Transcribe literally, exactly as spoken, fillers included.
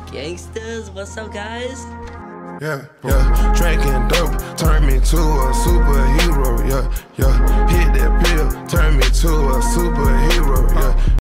Gangsters, what's up, guys? Yeah, yeah, drinking dope turned me to a superhero. Yeah, yeah, hit that pill,